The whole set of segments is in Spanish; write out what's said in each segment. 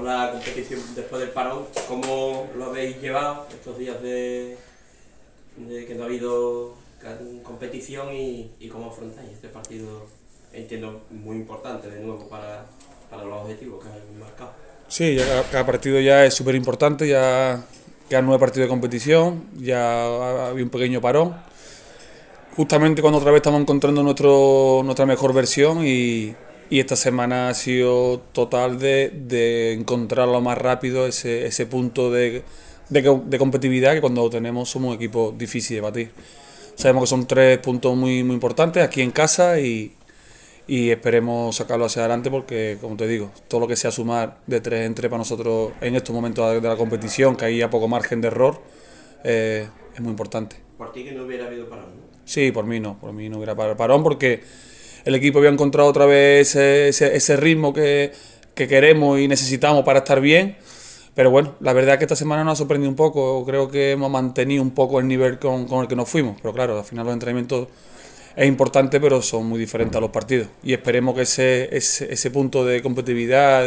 la competición después del parón, ¿cómo lo habéis llevado estos días de que no ha habido competición y cómo afrontáis este partido? Entiendo muy importante de nuevo para los objetivos que habéis marcado. Sí, cada partido ya es súper importante, ya quedan 9 partidos de competición, ya había un pequeño parón. Justamente cuando otra vez estamos encontrando nuestra mejor versión y esta semana ha sido total de encontrar lo más rápido ese punto de competitividad que cuando lo tenemos somos un equipo difícil de batir. Sabemos que son 3 puntos muy importantes aquí en casa y esperemos sacarlo hacia adelante porque, como te digo, todo lo que sea sumar de 3 en 3 para nosotros en estos momentos de la competición, que hay ya poco margen de error, es muy importante. ¿Por ti que no hubiera habido parón, no? Sí, por mí no hubiera parón porque el equipo había encontrado otra vez ese ritmo que queremos y necesitamos para estar bien. Pero bueno, la verdad es que esta semana nos ha sorprendido un poco, creo que hemos mantenido un poco el nivel con el que nos fuimos, pero claro, al final los entrenamientos es importante, pero son muy diferentes a los partidos. Y esperemos que ese punto de competitividad,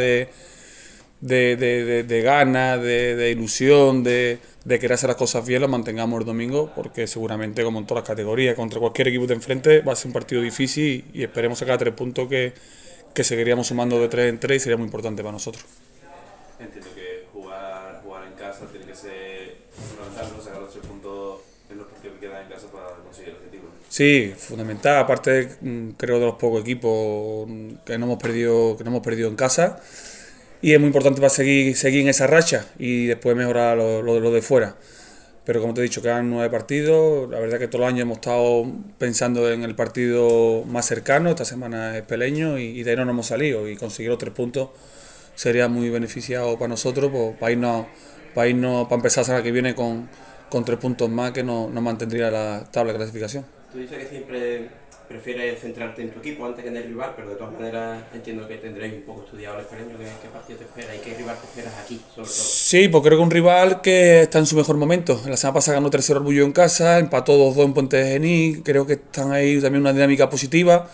de ganas, de ilusión, de querer hacer las cosas bien, lo mantengamos el domingo, porque seguramente, como en todas las categorías, contra cualquier equipo de enfrente, va a ser un partido difícil y esperemos sacar 3 puntos que seguiríamos sumando de 3 en 3 y sería muy importante para nosotros. Entiendo que jugar en casa tiene que ser fundamental, ¿no? Sacar los 3 puntos en los partidos que quedan en casa para conseguir el objetivo. Sí, fundamental. Aparte, creo de los pocos equipos que no hemos perdido en casa. Y es muy importante para seguir en esa racha y después mejorar lo de fuera. Pero como te he dicho, quedan 9 partidos. La verdad que todos los años hemos estado pensando en el partido más cercano. Esta semana es Peleño y de ahí no nos hemos salido. Y conseguir los 3 puntos sería muy beneficiado para nosotros, pues, para empezar la semana que viene con 3 puntos más que nos mantendría la tabla de clasificación. Tú dices que siempre prefieres centrarte en tu equipo antes que en el rival, pero de todas maneras entiendo que tendréis un poco estudiado el Extremeño, qué partido te espera y qué rival te esperas aquí, sobre todo. Sí, pues creo que un rival que está en su mejor momento. La semana pasada ganó 3-0 al Bullo en casa, empató 2-2 en Puente de Genil, creo que están ahí también una dinámica positiva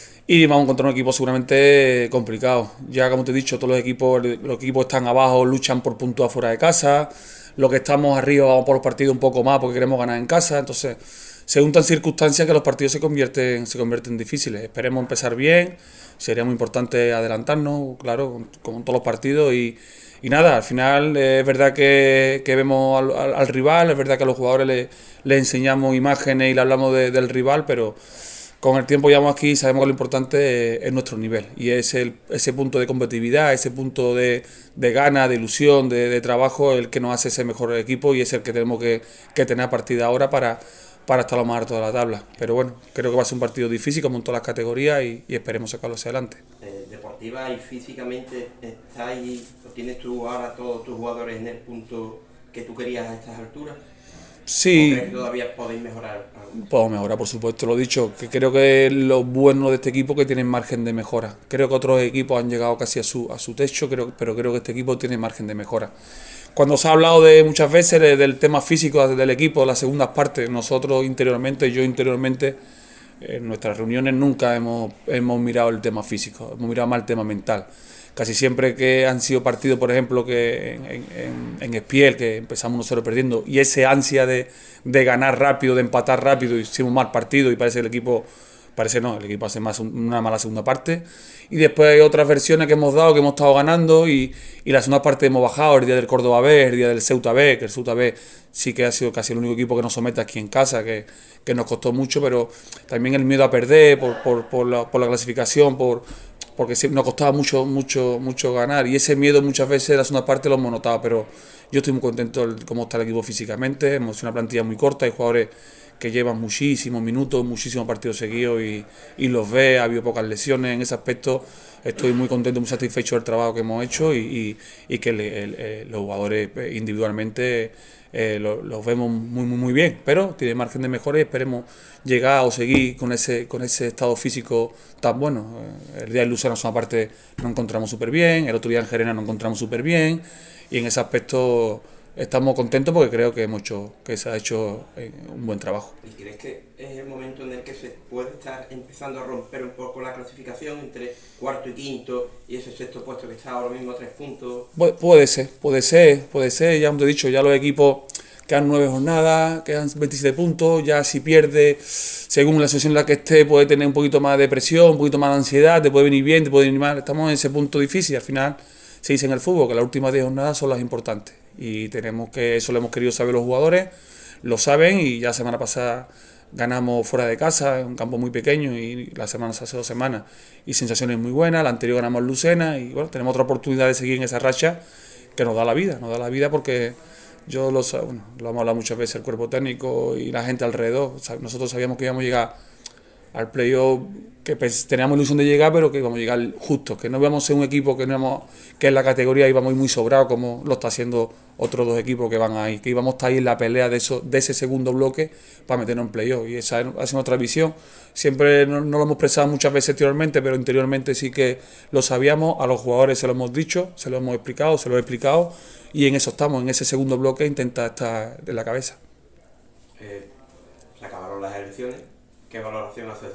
y vamos a encontrar un equipo seguramente complicado. Ya como te he dicho, todos los equipos están abajo, luchan por puntos afuera de casa, los que estamos arriba vamos por los partidos un poco más porque queremos ganar en casa, entonces se juntan circunstancias que los partidos se convierten difíciles. Esperemos empezar bien, sería muy importante adelantarnos, claro, como en todos los partidos y nada, al final es verdad que vemos al rival, es verdad que a los jugadores les enseñamos imágenes y le hablamos del rival, pero con el tiempo llevamos aquí y sabemos que lo importante es nuestro nivel y es ese punto de competitividad, ese punto de gana, de ilusión, de trabajo, el que nos hace ese mejor equipo y es el que tenemos que tener a partir de ahora para estar lo más alto de la tabla. Pero bueno, creo que va a ser un partido difícil como en todas las categorías y esperemos sacarlo hacia adelante. Deportiva y físicamente ¿tienes tú ahora todos tus jugadores en el punto que tú querías a estas alturas? Sí. ¿O crees que todavía podéis mejorar algo? Podemos mejorar, por supuesto, lo he dicho, que creo que lo bueno de este equipo es que tiene margen de mejora. Creo que otros equipos han llegado casi a su techo, pero creo que este equipo tiene margen de mejora. Cuando se ha hablado muchas veces del tema físico del equipo, las segundas partes, nosotros interiormente, yo interiormente, en nuestras reuniones nunca hemos mirado el tema físico, hemos mirado más el tema mental. Casi siempre que han sido partidos, por ejemplo, que en Espiel, que empezamos 1-0 perdiendo, y ese ansia de ganar rápido, de empatar rápido, hicimos un mal partido y parece el equipo hace más una mala segunda parte. Y después hay otras versiones que hemos dado, que hemos estado ganando y la segunda parte hemos bajado, el día del Córdoba B, el día del Ceuta B, que el Ceuta B sí que ha sido casi el único equipo que nos somete aquí en casa, que nos costó mucho, pero también el miedo a perder por la clasificación, porque nos costaba mucho ganar y ese miedo muchas veces la segunda parte lo hemos notado, pero yo estoy muy contento de cómo está el equipo físicamente, hemos una plantilla muy corta, hay jugadores que llevan muchísimos minutos, muchísimos partidos seguidos y los ve, ha habido pocas lesiones, en ese aspecto estoy muy contento, muy satisfecho del trabajo que hemos hecho y que los jugadores individualmente los vemos muy bien, pero tiene margen de mejora y esperemos llegar o seguir con ese estado físico tan bueno. El día de Lucena una parte nos encontramos súper bien, el otro día en Gerena nos encontramos súper bien y en ese aspecto estamos contentos porque creo que se ha hecho un buen trabajo. ¿Y crees que es el momento en el que se puede estar empezando a romper un poco la clasificación entre cuarto y quinto y ese sexto puesto que está ahora mismo a 3 puntos? Puede ser, ya te he dicho, ya los equipos quedan 9 jornadas, quedan 27 puntos, ya si pierde, según la situación en la que esté, puede tener un poquito más de presión, un poquito más de ansiedad, te puede venir bien, te puede venir mal, estamos en ese punto difícil, al final se dice en el fútbol que las últimas 10 jornadas son las importantes y tenemos que, eso lo hemos querido saber los jugadores, lo saben y ya la semana pasada ganamos fuera de casa, en un campo muy pequeño y la semana hace 2 semanas y sensaciones muy buenas, la anterior ganamos en Lucena y bueno, tenemos otra oportunidad de seguir en esa racha que nos da la vida porque lo hemos hablado muchas veces el cuerpo técnico y la gente alrededor, nosotros sabíamos que íbamos a llegar al playoff, que teníamos ilusión de llegar, pero que íbamos a llegar justo, que no íbamos a ser un equipo que en la categoría íbamos muy sobrado como lo está haciendo otros 2 equipos que van ahí, que íbamos a estar ahí en la pelea de ese segundo bloque para meternos en playoff, y esa es nuestra visión. Siempre no lo hemos expresado muchas veces exteriormente, pero interiormente sí que lo sabíamos, a los jugadores se lo hemos dicho, se lo hemos explicado, se lo he explicado, y en eso estamos, en ese segundo bloque intentar estar en la cabeza. Se acabaron las elecciones. ¿Qué valoración haces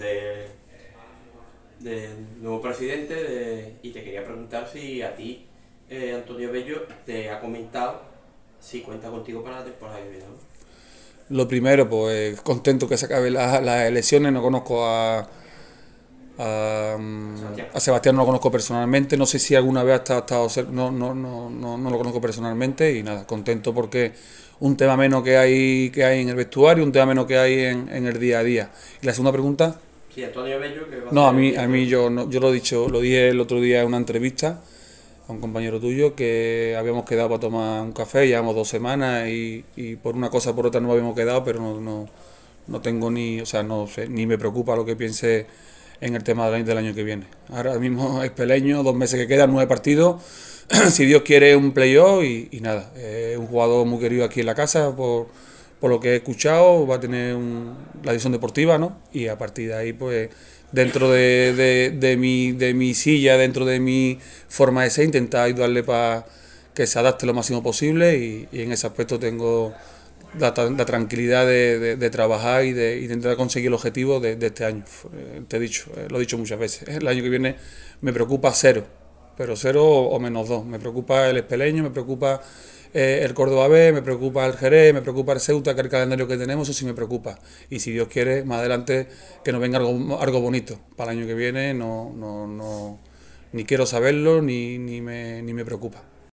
del nuevo presidente? Y te quería preguntar si a ti, Antonio Bello, te ha comentado si cuenta contigo para la temporada que viene, ¿no? Lo primero, pues contento que se acaben las elecciones, no conozco a Sebastián, no lo conozco personalmente, no sé si alguna vez ha estado no lo conozco personalmente y nada, contento porque un tema menos que hay en el vestuario, un tema menos que hay en el día a día. ¿Y la segunda pregunta? Sí, Antonio Bello, que va no, a mí yo lo dije el otro día en una entrevista a un compañero tuyo que habíamos quedado para tomar un café, llevamos 2 semanas y por una cosa o por otra no habíamos quedado, pero no tengo no sé, ni me preocupa lo que piense en el tema del año que viene. Ahora mismo es Peleño, 2 meses que quedan, 9 partidos, si Dios quiere un playoff y nada, un jugador muy querido aquí en la casa por lo que he escuchado, va a tener la división deportiva, ¿no? Y a partir de ahí, pues, dentro de mi silla, dentro de mi forma de ser, intentar ayudarle para que se adapte lo máximo posible y en ese aspecto tengo la tranquilidad de trabajar y de intentar conseguir el objetivo de este año. Te he dicho, lo he dicho muchas veces, el año que viene me preocupa 0, pero 0 o -2. Me preocupa el Espeleño, me preocupa el Córdoba B, me preocupa el Jerez, me preocupa el Ceuta, que el calendario que tenemos, eso sí me preocupa. Y si Dios quiere, más adelante, que nos venga algo bonito. Para el año que viene ni quiero saberlo, ni me preocupa.